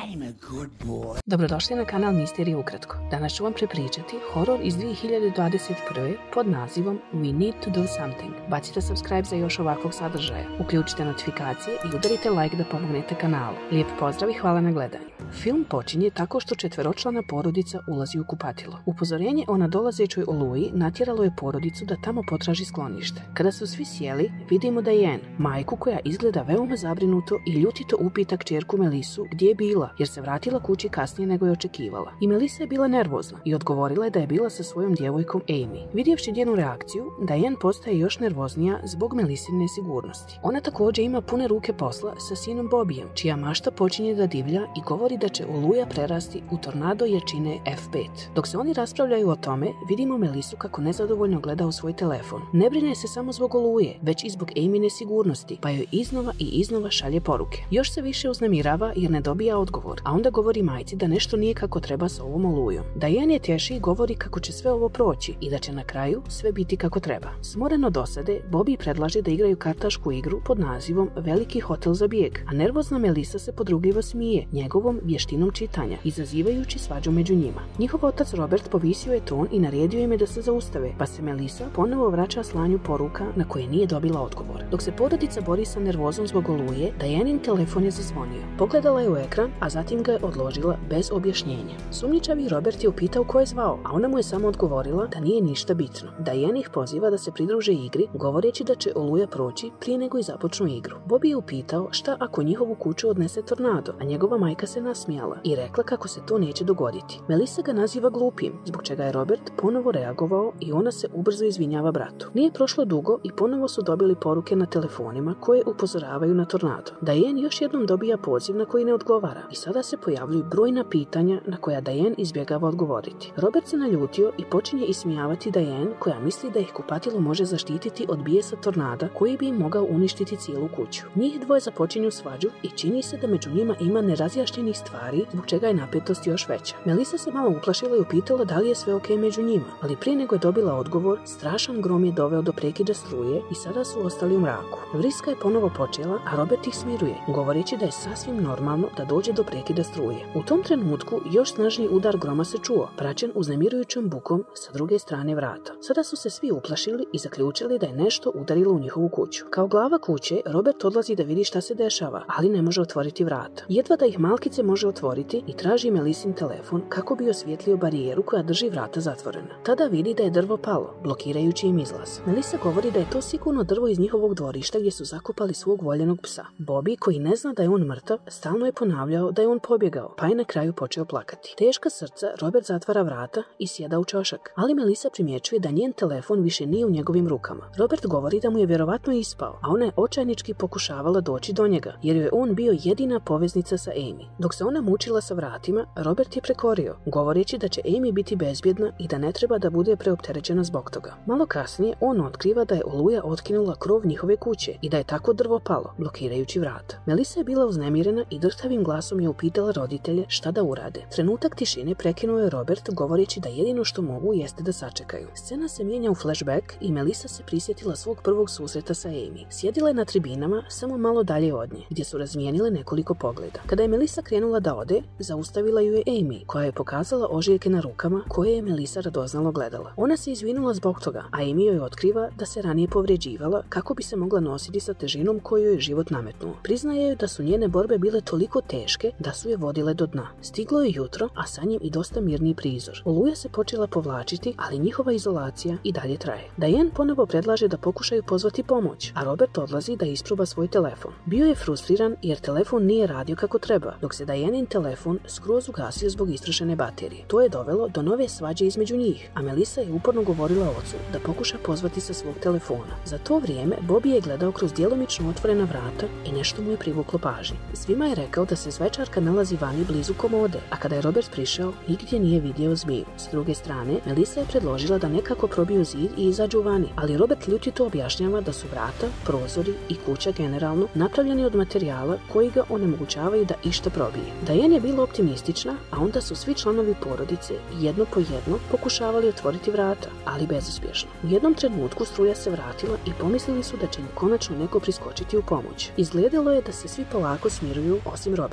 I'm a good boy. Dobrodošli na kanal Misterije ukratko. Danas ću vam prepričati horor iz 2021. pod nazivom We Need to Do Something. Bacite subscribe za još ovakvog sadržaja. Uključite notifikacije i udarite like da pomognete kanalu. Lijep pozdrav i hvala na gledanju. Film počinje tako što četveročlana porodica ulazi u kupatilo. Upozorenje o nadolazećoj oluji natjeralo je porodicu da tamo potraži sklonište. Kada su svi sjeli, vidimo Diane, majku koja izgleda veoma zabrinuto i ljutito upita kćerku Melisu gdje je bila, jer se vratila kući kasnije nego je očekivala. I Melisa je bila nervozna i odgovorila je da je bila sa svojom djevojkom Amy. Vidjevši njenu reakciju, Diane postaje još nervoznija zbog Melisine nesigurnosti. Ona također ima pune ruke posla sa sinom Bobijem, čija mašta počinje da divlja i govori da će oluja prerasti u tornado jačine F5. Dok se oni raspravljaju o tome, vidimo Melisu kako nezadovoljno gleda u svoj telefon. Ne brine se samo zbog oluje, već i zbog Amine sigurnosti, pa joj iznova i iznova šalje poruke. Još se više uznemirava jer ne dobija odgovor, a onda govori majci da nešto nije kako treba s ovom olujom. Diane je tješi i govori kako će sve ovo proći i da će na kraju sve biti kako treba. Smoren od dosade, Bobby predlaže da igraju kartašku igru pod nazivom Veliki hotel za bijeg, a nervozna Melisa se podrugljivo smije njegovom vještinom čitanja, izazivajući svađu među njima. Njihov otac Robert povisio je ton i naredio im da se zaustave, pa se Melisa ponovo vraća slanju poruka na koje nije dobila odgovor. Dok se porodica bori sa nervozom zbog oluje, Dianin telefon je zazvonio. Pogledala je u ekran, a zatim ga je odložila bez objašnjenja. Sumnjičavi Robert je upitao ko je zvao, a ona mu je samo odgovorila da nije ništa bitno. Diane ih poziva da se pridruže igri, govoreći da će oluja proći prije nego i započnu igru. Bobby je upitao šta ako njihovu kuću odnese tornado, a njegova majka se nasmijala i rekla kako se to neće dogoditi. Melisa ga naziva glupim, zbog čega je Robert ponovo reagovao i ona se ubrzo izvinjava bratu. Nije prošlo dugo i ponovo su dobili poruke na telefonima koje upozoravaju na tornado. Diane još jednom dobija poziv na koji ne odgovara i sada se pojavljuju brojna pitanja na koja Diane izbjegava odgovoriti. Robert se naljutio i počinje ismijavati Diane koja misli da ih kupatilo može zaštititi od bijesa tornada koji bi im mogao uništiti cijelu kuću. Njih dvoje započinju svađu i čini se da među njima ima nerazjašnjenih stvari zbog čega je napetost još veća. Melisa se malo uplašila i upitala da li je sve ok među njima, ali prije nego je dobila odgovor, strašan grom je doveo do prekida struje i sada su ostali u mraku. Vriska je ponovo počela, a Robert ih smiruje, govoreći da je sasvim normalno da dođe do prekida struje. U tom trenutku još snažniji udar groma se čuo, praćen uznemirujućom bukom sa druge strane vrata. Sada su se svi uplašili i zaključili da je nešto udarilo u njihovu kuću. Kao glava kuće, Robert odlazi da vidi šta se dešava, ali ne može otvoriti vrata. Jedva da ih malkice može otvoriti i traži Melisin telefon kako bi osvijetlio barijeru koja drži vrata zatvorena. Tada vidi da je drvo palo, blokirajući im izlaz. Melisa govori da je to sigurno drvo iz njihovog dvorišta gdje su zakopali svog voljenog psa. Bobby, koji ne zna da je on mrtav, stalno je ponavljao da je on pobjegao, pa je na kraju počeo plakati. Teška srca, Robert zatvara vrata i sjeda u čošak, ali Melisa primjećuje da njen telefon više nije u njegovim rukama. Robert govori da mu je vjerovatno ispao, a ona je očajnički pokušavala doći do njega, jer je on bio jedina poveznica sa Amy. Dok se ona mučila sa vratima, Robert je prekorio, govoreći da će Amy biti bezbjedna i da ne treba da bude preopterećena zbog toga. Malo kasnije on otkriva da je oluja otkinula krov njihove kuće i da je tako drvo palo, blokirajući vrata. Melisa je bila uznemirena i drhtavim glasom je upitala roditelje šta da urade. Trenutak tišine prekinuo je Robert, govoreći da jedino što mogu jeste da sačekaju. Scena se mijenja u flashback i Melisa se prisjetila svog prvog susreta sa Amy. Sjedila je na tribinama samo malo dalje od nje, gdje su razmijenile nekoliko pogleda. Kada je Melisa krenula da ode, zaustavila ju je Amy, koja je pokazala ožiljke na rukama koje je Melisa radoznalo gledala. Ona se izvinula zbog toga, a Amy joj otkriva da se ranije povređivala kako bi se mogla nositi sa težinom koju je život nametnuo. Priznaje joj da su njene borbe bile toliko teške da su je vodile do dna. Stiglo je jutro, a sa njim i dosta mirniji prizor. Oluja se počela povlačiti, ali njihova izolacija i dalje traje. Diane ponovo predlaže da pokušaju pozvati pomoć, a Robert odlazi da isproba svoj telefon. Bio je frustriran jer telefon nije radio kako treba, dok se Dianin telefon skroz ugasio zbog istrošene baterije. To je dovelo do nove svađe između njih, a Melisa je uporno govorila ocu da pokuša pozvati sa svog telefona. Za to vrijeme Bobby je gledao kroz djelomično otvorena vrata i nešto mu je privuklo pažnju. Svima je rekao da se zvečarka nalazi vani blizu komode, a kada je Robert prišao, nigdje nije vidio zmiju. S druge strane, Melisa je predložila da nekako probiju zid i izađu vani, ali Robert ljutito objašnjava da su vrata, prozori i kuća generalno napravljeni od materijala koji ga onemogućavaju da išta probije. Diane je bila optimistična, a onda su svi članovi porodice jedno po jedno pokušavali otvoriti vrata, ali bezuspješno. U jednom trenutku struja se vratila i pomislili su da će im konačno neko priskočiti u pomoć. Izgledalo je da se svi polako smiruju osim Roberta.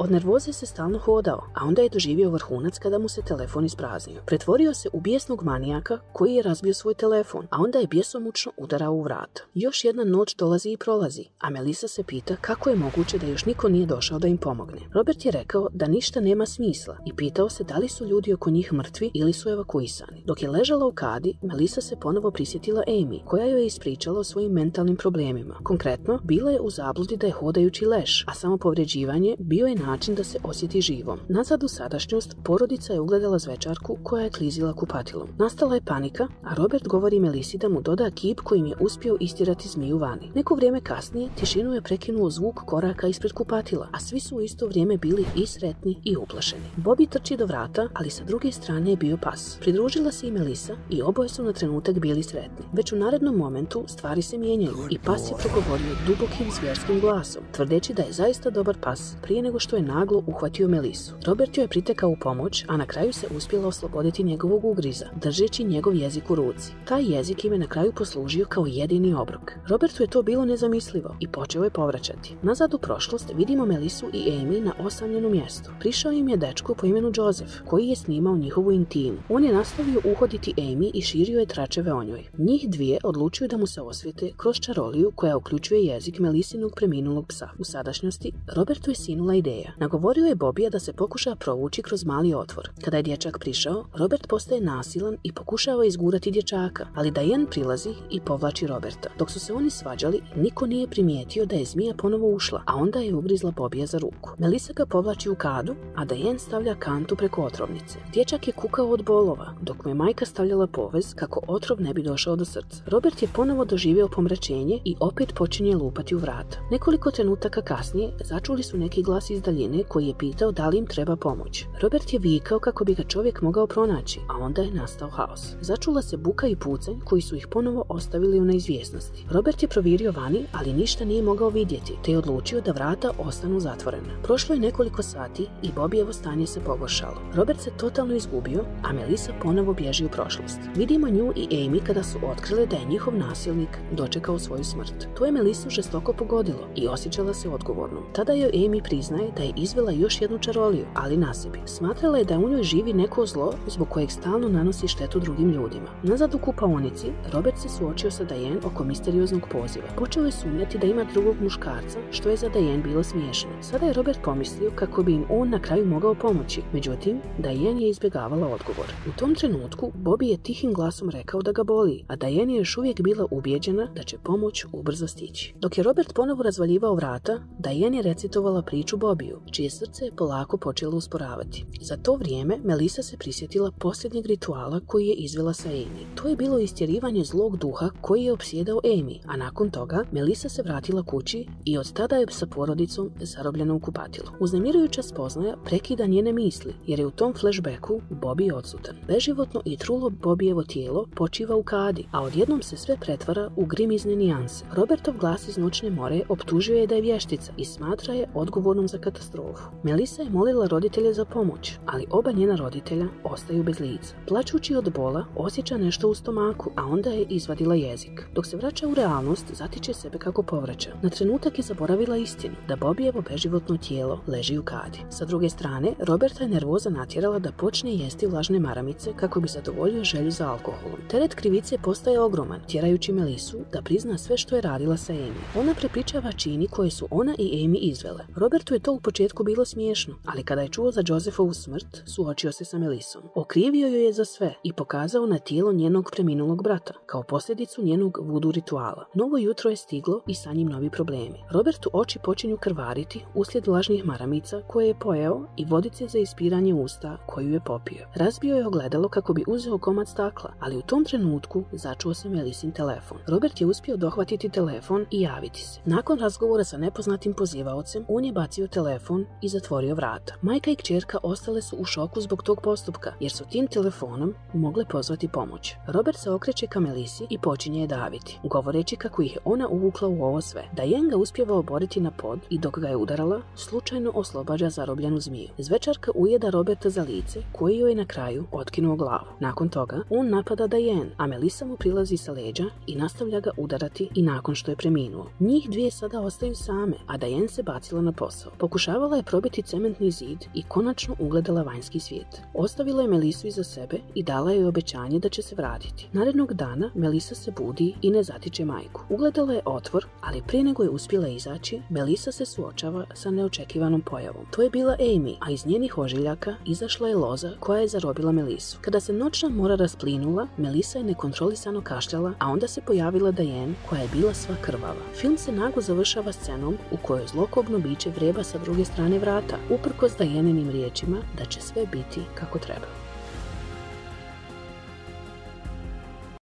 Od nervoze se stalno hodao, a onda je doživio vrhunac kada mu se telefon ispraznio. Pretvorio se u bijesnog manijaka koji je razbio svoj telefon, a onda je bjesomučno udarao u vrata. Još jedna noć dolazi i prolazi, a Melissa se pita kako je moguće da još niko nije došao da im pomogne. Robert je rekao da ništa nema smisla i pitao se da li su ljudi oko njih mrtvi ili su evakuisani. Dok je ležala u kadi, Melissa se ponovo prisjetila Amy, koja joj je ispričala o svojim mentalnim problemima. Konkretno, bila je u zabludi da je hodajući leš, a samo povređivanje bio je način da se osjeti živom. Nazad u sadašnjost, porodica je ugledala zvečarku koja je klizila kupatilom. Nastala je panika, a Robert govori Melissi da mu doda kip kojim je uspio istirati zmiju vani. Neko vrijeme kasnije tišinu je prekinuo zvuk koraka ispred kupatila, a svi su u isto vrijeme bili i sretni i uplašeni. Bobby trči do vrata, ali sa druge strane je bio pas. Pridružila se i Melissa i oboje su na trenutak bili sretni. Već u narednom momentu stvari se mijenjaju i pas je progovorio dubokim zvjerskim glasom, tvrdeći da je zaista dobar pas prije nego što je naglo uhvatio Melissu. Robert joj je pritekao u pomoć, a na kraju se uspjela osloboditi njegovog ugriza, držeći njegov jezik u ruci. Taj jezik im je na kraju poslužio kao jedini obrok. Robertu je to bilo nezamislivo i počeo je povraćati. Nazad u prošlost vidimo Melissu i Amy na osamljenom mjestu. Prišao im je dečko po imenu Joseph, koji je snimao njihovu intimu. On je nastavio uhoditi Amy i širio je tračeve o njoj. Njih dvije odlučuju da mu se osvijete kroz čaroliju koja uključuje jezik Melissinog preminulog psa. U sadašnjosti, Robertu je sinula ideja. Nagovorio je Bobija da se pokuša provući kroz mali otvor. Kada je dječak prišao, Robert postaje nasilan i pokušava izgurati dječaka, ali Diane prilazi i povlači Roberta. Dok su se oni svađali, niko nije primijetio da je zmija ponovo ušla, a onda je ugrizla Bobija za ruku. Melissa ga povlači u kadu, a Diane stavlja kantu preko otrovnice. Dječak je kukao od bolova, dok mu je majka stavljala povez kako otrov ne bi došao do srca. Robert je ponovo doživio pomračenje i opet počinje lupati u vrata. Nekoliko trenutaka kasnije začuli su neki glas iz daljine koji je pitao da li im treba pomoć. Robert je vikao kako bi ga čovjek mogao pronaći, a onda je nastao haos. Začula se buka i pucanj koji su ih ponovo ostavili u neizvjesnosti. Robert je provirio vani, ali ništa nije mogao vidjeti, te je odlučio da vrata ostanu zatvorena. Prošlo je nekoliko sati i Bobijevo stanje se pogoršalo. Robert se totalno izgubio, a Melissa ponovo bježi u prošlost. Vidimo nju i Amy kada su otkrile da je njihov nasilnik dočekao svoju smrt. To je Melissu žestoko pogodilo i osjećala se odgovornom. Tada joj Amy priznaje da je izvela još jednu čaroliju, ali na sebi. Smatrala je da u njoj živi neko zlo zbog kojeg stalno nanosi štetu drugim ljudima. Nazad u kupaonici, Robert se suočio sa Diane oko misterioznog poziva. Počeo je sumnjati da ima drugog muškarca, što je za Diane bilo smiješno. Sada je Robert pomislio kako bi im on na kraju mogao pomoći, međutim, Diane je izbjegavala odgovor. U tom trenutku, Bobby je tihim glasom rekao da ga boli, a Diane je još uvijek bila ubijeđena da će pomoć ubrzo stići. Dok je Robert ponovo razvaljivao vrata, Diane je recitovala priču Bobiju, čije srce je polako počelo usporavati. Za to vrijeme, Melissa se prisjetila posljednjeg rituala koji je izvela sa Amy. To je bilo istjerivanje zlog duha koji je opsjedao Amy, a nakon toga Melissa se vratila kući i od tada je sa porodicom zarobljena u kupatilu. Uznemirujuća spoznaja prekida njene misli, jer je u tom flashbacku Bobby odsutan. Beživotno i trulo Bobijevo tijelo počiva u kadi, a odjednom se sve pretvara u grimizne nijanse. Robertov glas iz noćne more optužio je da je vještica i smatra je odgovornom za katastrofu. Melissa je molila roditelje za pomoć, ali oba njena roditelja ostaju bez lica. Plačući od bola, osjeća nešto u stomaku, a onda je izvadila jezik. Dok se vraća u realnost, zatiče sebe kako povraća. Na trenutak je zaboravila istinu, da Bobijevo beživotno tijelo leži u kadi. Sa druge strane, Roberta je nervoza natjerala da počne jesti vlažne maramice kako bi zadovoljio želju za alkoholom. Teret krivice postaje ogroman, tjerajući Melissu da prizna sve što je radila sa Amy. Ona prepričava čini koje su ona i Amy izvele. Robertu je to u početku bilo smiješno, ali kada je čuo za Josephovu smrt, suočio se sa Melissom. Okrivio joj je za sve i pokazao na tijelo njenog preminulog brata, kao posljedicu njenog vudu rituala. Novo jutro je stiglo i sa njim novi problemi. Robertu oči počinju krvariti uslijed lažnih maramica koje je pojeo i vodice za ispiranje usta koju je popio. Razbio je ogledalo kako bi uzeo komad stakla, ali u tom trenutku začuo se Melissin telefon. Robert je uspio dohvatiti telefon i javiti se. Nakon razgovora sa nepoznatim pozivaocem, on je bacio telefon i zatvorio vrata. Majka i kćerka ostale su u šoku zbog tog postupka, jer su tim telefonom mogle pozvati pomoć. Robert se okreće ka Melissi i počinje je daviti, govoreći kako ih je ona uvukla u ovo sve. Diane ga uspijeva oboriti na pod i dok ga je udarala, slučajno oslobađa zarobljenu zmiju. Zvečarka ujeda Roberta za lice, koji joj je na kraju otkinuo glavu. Nakon toga, on napada Diane, a Melissa mu prilazi sa leđa i nastavlja ga udarati i nakon što je preminuo. Njih dvije sada ostaju same, a Diane se bacila na posao. Pokušava Pokušavala je probiti cementni zid i konačno ugledala vanjski svijet. Ostavila je Melisu iza sebe i dala joj obećanje da će se vratiti. Narednog dana Melisa se budi i ne zatiče majku. Ugledala je otvor, ali prije nego je uspjela izaći, Melisa se suočava sa neočekivanom pojavom. To je bila Amy, a iz njenih ožiljaka izašla je loza koja je zarobila Melisu. Kada se noćna mora rasplinula, Melisa je nekontrolisano kašljala, a onda se pojavila Diane koja je bila sva krvava. Film se naglo završava scenom u kojoj zlokobno biće vreba sa druge strane vrata, uprkos Dianinim riječima da će sve biti kako treba.